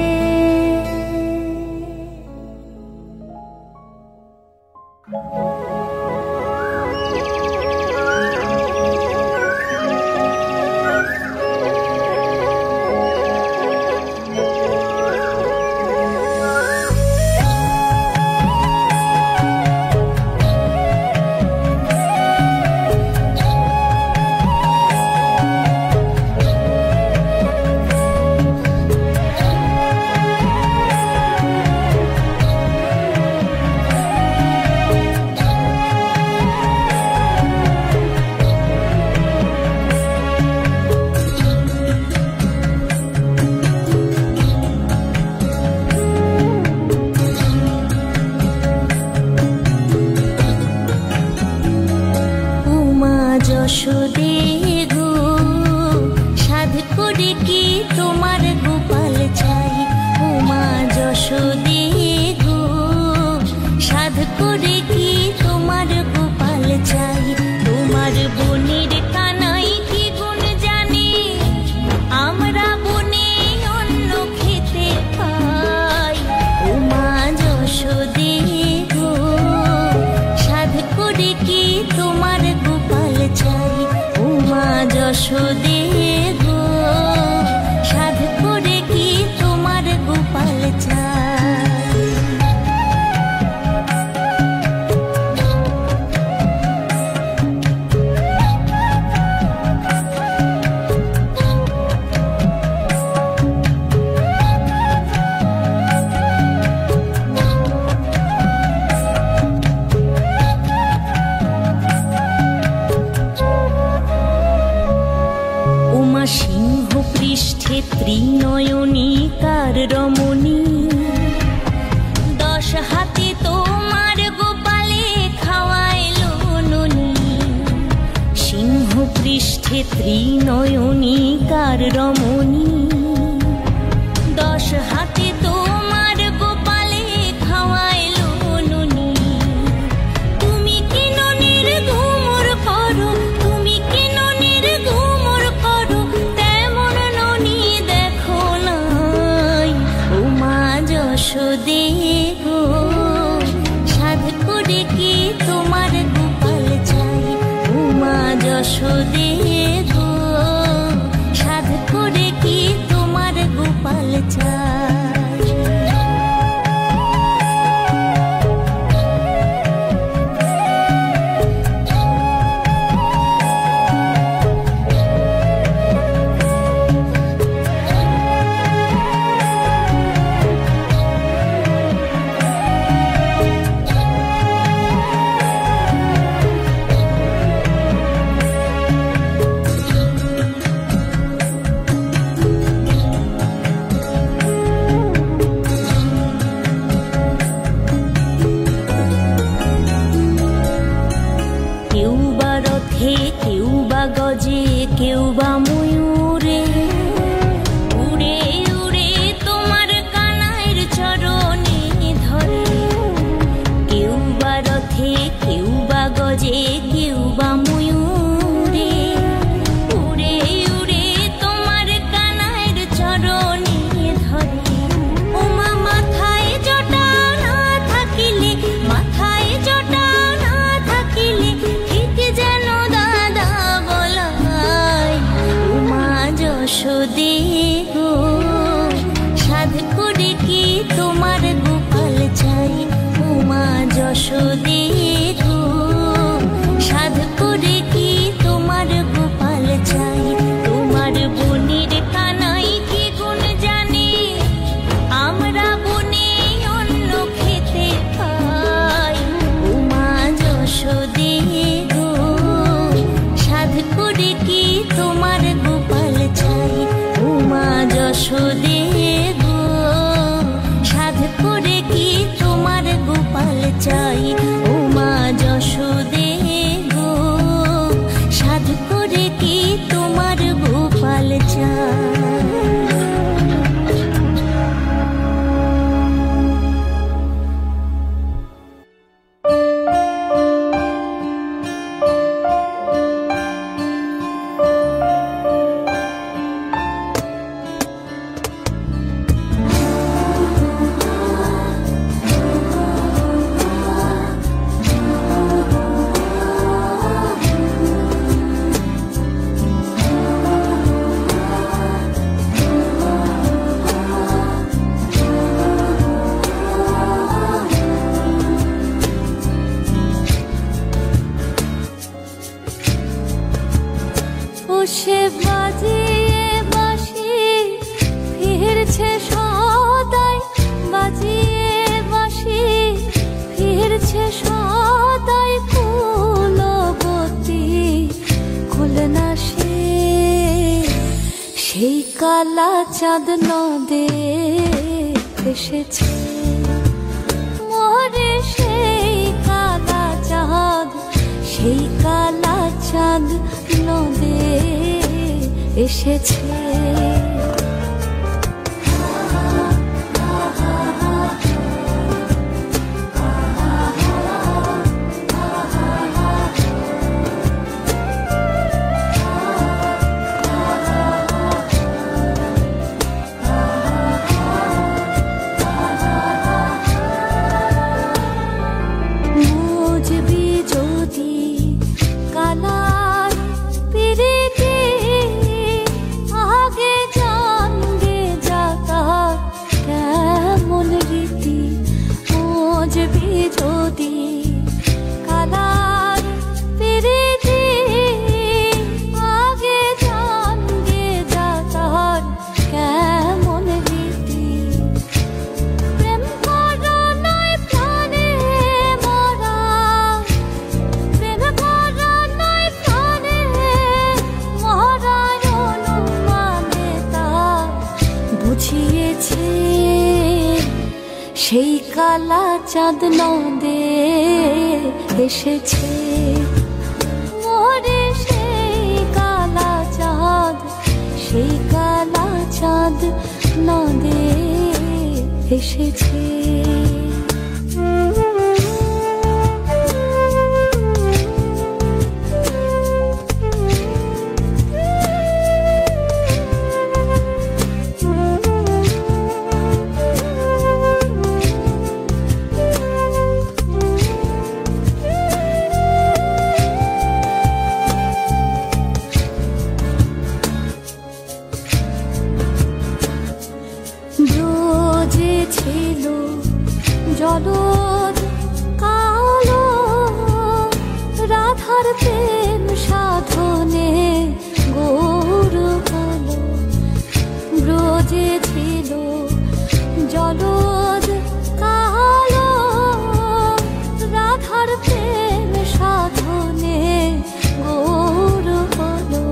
যশোদে গো সাধ করে কি তোমার গোপাল চাই উমা যশোদে গো সাধ করে কি তোমার গোপাল চাই তোমার বোনের কানাই কি গুণ জানে আমরা বনে অন্ন খেতে পাই উমা যশোদে গো সাধ করে কি তোমার গোপাল চাই উমা যশোদে গো সাধ করে কি তোমার গোপাল চাই ত্রিনয়নী কার রমণী, দশ হাতে তোমার গোপালে খাওয়াইলো ননি। সিংহ পৃষ্ঠে ত্রিনয়নী কার রমণী, দশ হাতে তোমার গোপালে খাওয়াইলো ননি। তুমি কি ননির ঘুমর করো, তুমি কি ননির ঘুমর করো, তেমন ননি দেখো নাই। ও মা যশোদে গো, সাধ করে কি তোমার গোপাল চাই। ও মা যশোদে গো, সাধ করে কি তোমার গোপাল চাই। কেউ বা রথে, কেউ বা গজে, কেউ বা ময়ূরে, উড়ে উড়ে তোমার কানাইয়ের চরণে ধরে। কেউ বা রথে, কেউ বা গজে, কেউ বা ময়ূরে, উড়ে উড়ে তোমার কানাইয়ের চরণে ধরে। ও মা মাথায় জটা না থাকিলে, মাথায় জটা না থাকিলে ঠিক যেন দাদা বলাই। ও মা যশোদে গো, সাধ করে কি তোমার গোপাল চাই। ও মা যশোদে গো, সাধ করে কি তোমার গোপাল চাই। তোমার বোনের কানাই কি গুণ জানে, আমরা বনে অন্ন খেতে পাই। ও মা যশোদে গো, সাধ করে কি তোমার গোপাল চাই। ও মা যশোদে গো, সাধ করে কি তোমার গোপাল চাই। ও মা যশোদে গো, সাধ করে কি তোমার গোপাল চাই। ও সে বাজিয়ে বাঁশি ফিরছে সদাই, বাজিয়ে বাঁশি ফিরছে সদাই। কুলবতী খুলনা সে, সেই কালা চাঁদ নদে এসেছে মোরে। সেই কালা চাঁদ, সেই কালা চাঁদ নদে এসেছে। বুঝবি যদি কালার পিরিতি, আগে যা কালা চাঁদ নদে এসেছে মোরে, সেই কালা চাঁদ, সেই কালা চাঁদ নদে এসেছে। ব্রজে ছিল জলদ কালো, রাধার প্রেম সাধনে গৌর হলো। ব্রজে ছিল জলদ কালো, রাধার প্রেম সাধনে গৌর হলো।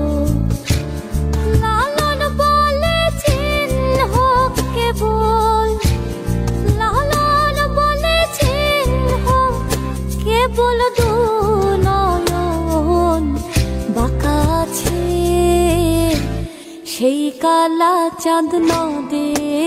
লালন বলে চিহ্ন কেবল, লালন বলে চিহ্ন কেবল দু নয়ন বাঁকা আছে, সেই কালা চাঁদ নদে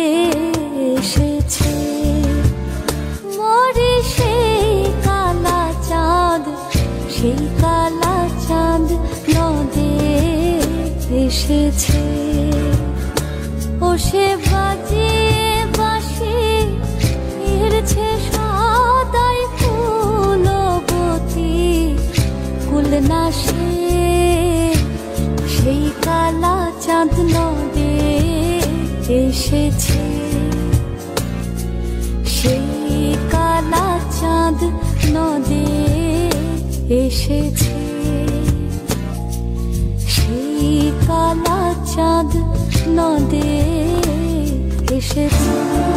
এসেছে মোরে, সেই কালা চাঁদ, সেই কালা চাঁদ নদে এসেছে। ও সে বাজিয়ে বাঁশি ফিরছে সদাই ফুলবতী কুলনাশে, সেই কালা চাঁদ নদে এসেছে, সেই কালা চাঁদ নদে এসেছে, সেই কালা চাঁদ নদে এসেছে।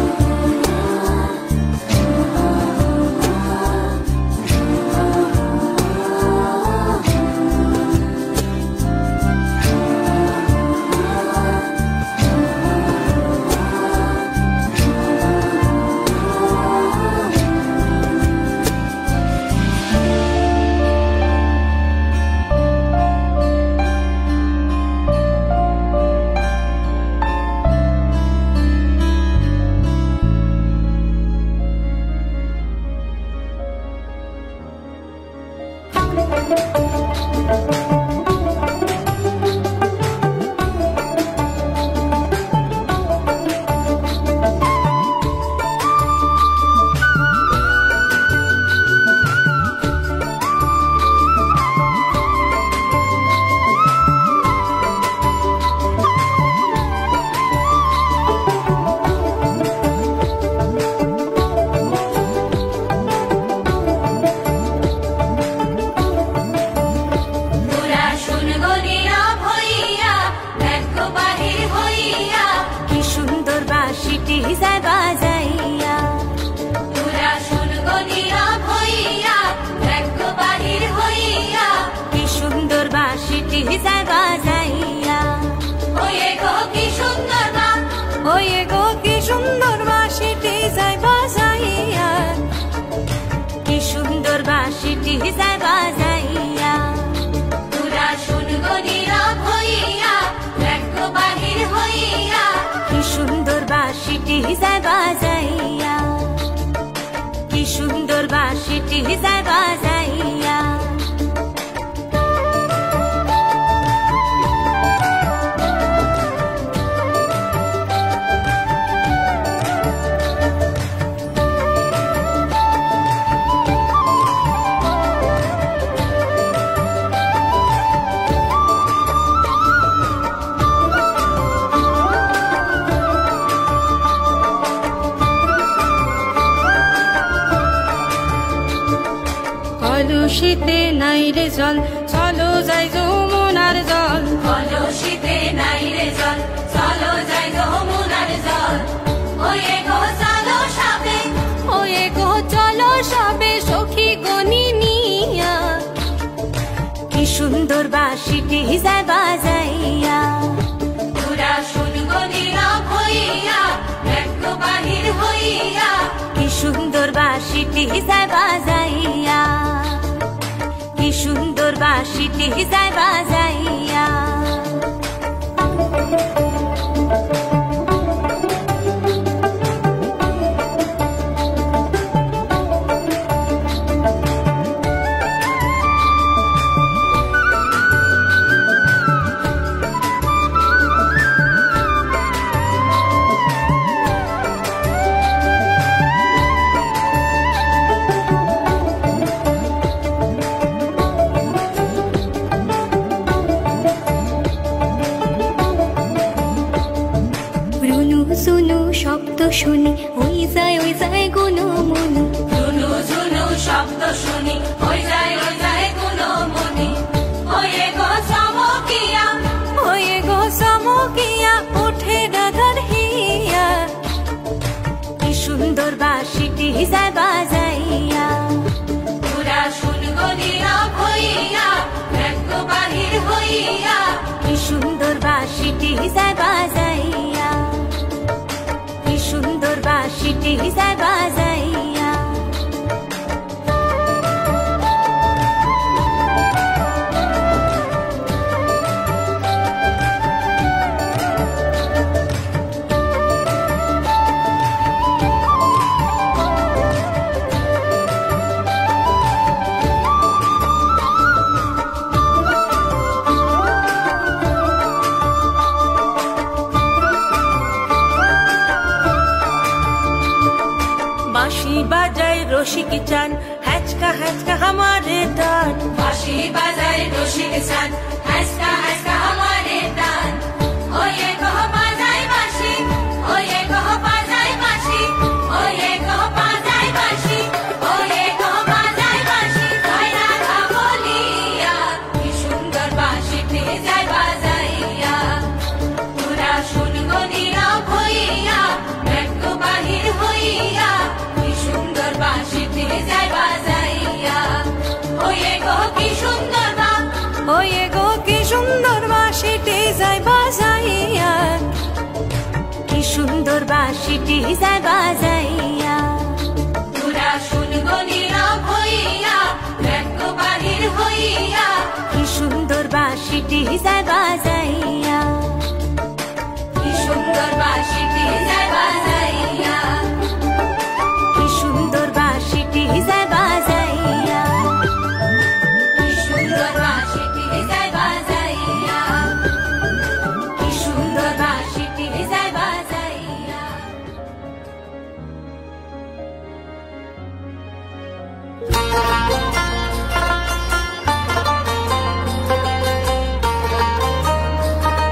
কি সুন্দর বাঁশিটি যায় বাজাইয়া। কলসিতে নাই রে জল, চলো যাই যমুনার জল। কলসিতে নাই রে জল, চলো যাই যমুনার জল। ওয়ে গো চলো সবে, ওয়ে গো চলো সবে সখী গনি নিয়া। কি সুন্দর বাঁশিটি যায় বাজাইয়া। তোরা শুনগো নীরব হইয়া, ব্যক্ত বাহির হইয়া। কি সুন্দর সুন্দর বাঁশিটি যায় বাজাইয়া, কি সুন্দর বাঁশিটি যায় বাজাইয়া। শব্দ শুনি ওই যায় ওই যায় গুনো মনি, ঝুনু ঝুনু শব্দ শুনি ওই যায় ওই যায় গুনো মনি। ওয়ে গো চমকিয়া, ওয়ে গো চমকিয়া ওঠে রাধার হিয়া, কি সুন্দর বাঁশিটি যায় বাজাইয়া। পুরা শুনগো নীরব হইয়া, ব্যক্ত বাহির হইয়া, কি সুন্দর বাঁশিটি যায় বাজাইয়া, কি সুন্দর বাঁশিটি যায় বাজাইয়া। বাঁশি বাজায় রসিক চান, হ্যাচকা হ্যাচকা আমারে টান, বাঁশি বাজায় রসিক চান, হ্যাচকা হ্যাচকা আমারে টান। ওয়ে গো বাজায় বাঁশি, ওয়ে গো বাজায় বাঁশি, ওয়ে গো বাজায় বাঁশি, ওয়ে গো বাজায় বাঁশি। জয় রাধা বলিয়া, কি সুন্দর বাঁশিটি যায় বাজাইয়া। পুরা শুনগো নীরব হইয়া, ব্যক্ত বাহির হইয়া, কি সুন্দর বাঁশিটি যায় বাজাইয়া। ওয়ে গো কি সুন্দর বা, ওয়ে গো কি সুন্দর বাঁশিটি যায় বাজাইয়া, কি সুন্দর বাঁশিটি যায় বাজাইয়া। পুরা শুনগো নীরব হইয়া, ব্যক্ত বাহির হইয়া, কি সুন্দর বাঁশিটি যায় বাজাইয়া, কি সুন্দর বাঁশিটি যায় বাজাইয়া। কি সুন্দর বাঁশিটি যায় বাজাইয়া, কি সুন্দর বাঁশিটি যায় বাজাইয়া, কি সুন্দর বাঁশিটি যায় বাজাইয়া। ওয়ে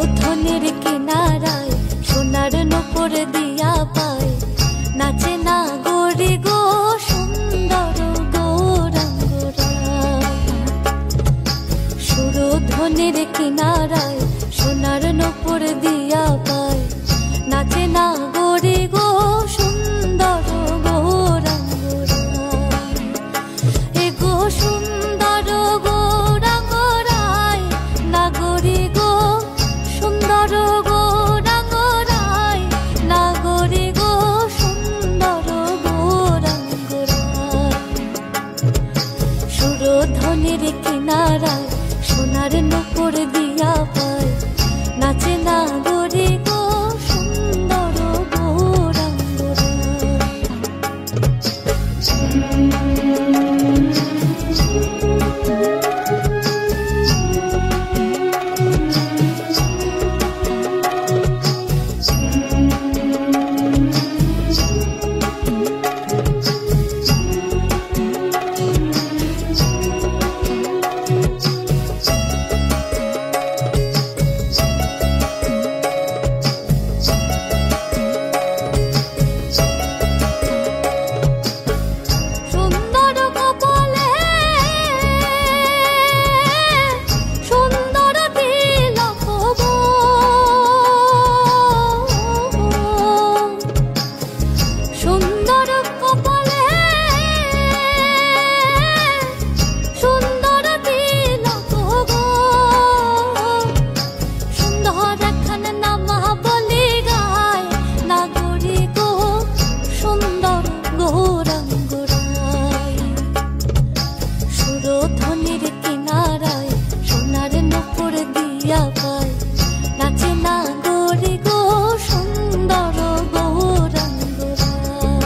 সুরধ্বনির কিনারায় সোনার নূপুর দিয়া পায় নাচে না গরি গো সুন্দর গৌরাঙ্গরা। সুরধ্বনির কিনারায় সোনার নূপুর দিয়া পায় নাচে না গরি গো সুন্দর গৌরাঙ্গরা। এ গো সুন্দর গৌরাঙ্গরায় নাগরি গো সুন্দর গৌরাঙ্গরায় নাগরি গো সুন্দর গৌরাঙ্গরায়। সুরধ্বনির কিনারায় সোনার নূপুর দিয়া পায় নাচে না গরি গো সুন্দর গৌরাঙ্গরায়। সুন্দর কপালে সুন্দর তিলক গো, সুন্দর কপালে সুন্দর তিলক গো, সুন্দর একখান নামা বলি গায় নাগরি গো সুন্দর গৌরাঙ্গরায়। সুরধ্বনির কিনারায় সোনার নূপুর দিয়া পায় নাচে না গরি গো সুন্দর গৌরাঙ্গরায়।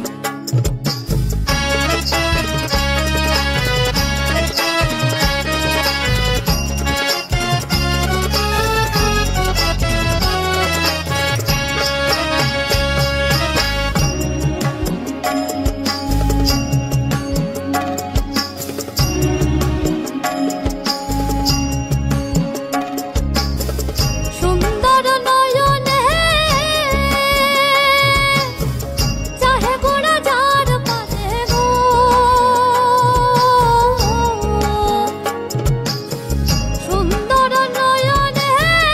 সুন্দর নয়নে চাহে গোড়া যার পারে গো, সুন্দর নয়নে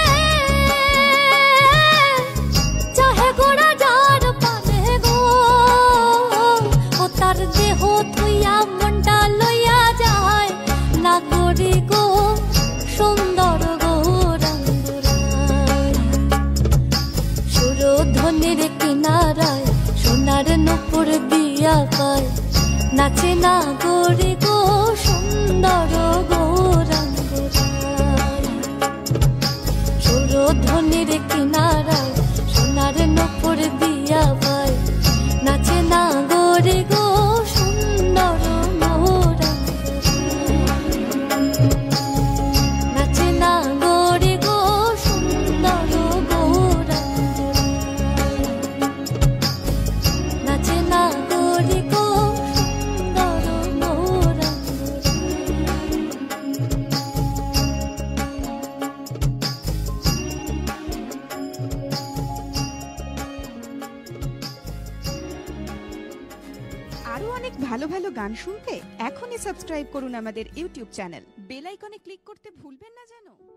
চাহে গোড়া যার পারে গো, ও তার দেহ থুইয়া মনটা লইয়া যায় নাগরি গো সুন্দর গৌরাঙ্গরায়। সুরধ্বনির কিনারায় সোনার নূপুর দিয়া পায় নাচে না গরি গো সুন্দর গৌরাঙ্গরায়। সুরধ্বনির কিনারায় সোনার নূপুর দিয়া পায় নাচে না গরি গো সুন্দর গৌরাঙ্গরায়। নাচে না গরি গো সুন্দর গৌরাঙ্গরায়। নাচে না গরি গো সুন্দর আরো অনেক ভালো ভালো গান শুনতে এখনই সাবস্ক্রাইব করুন আমাদের ইউটিউব চ্যানেল। বেল আইকনে ক্লিক করতে ভুলবেন না যেন।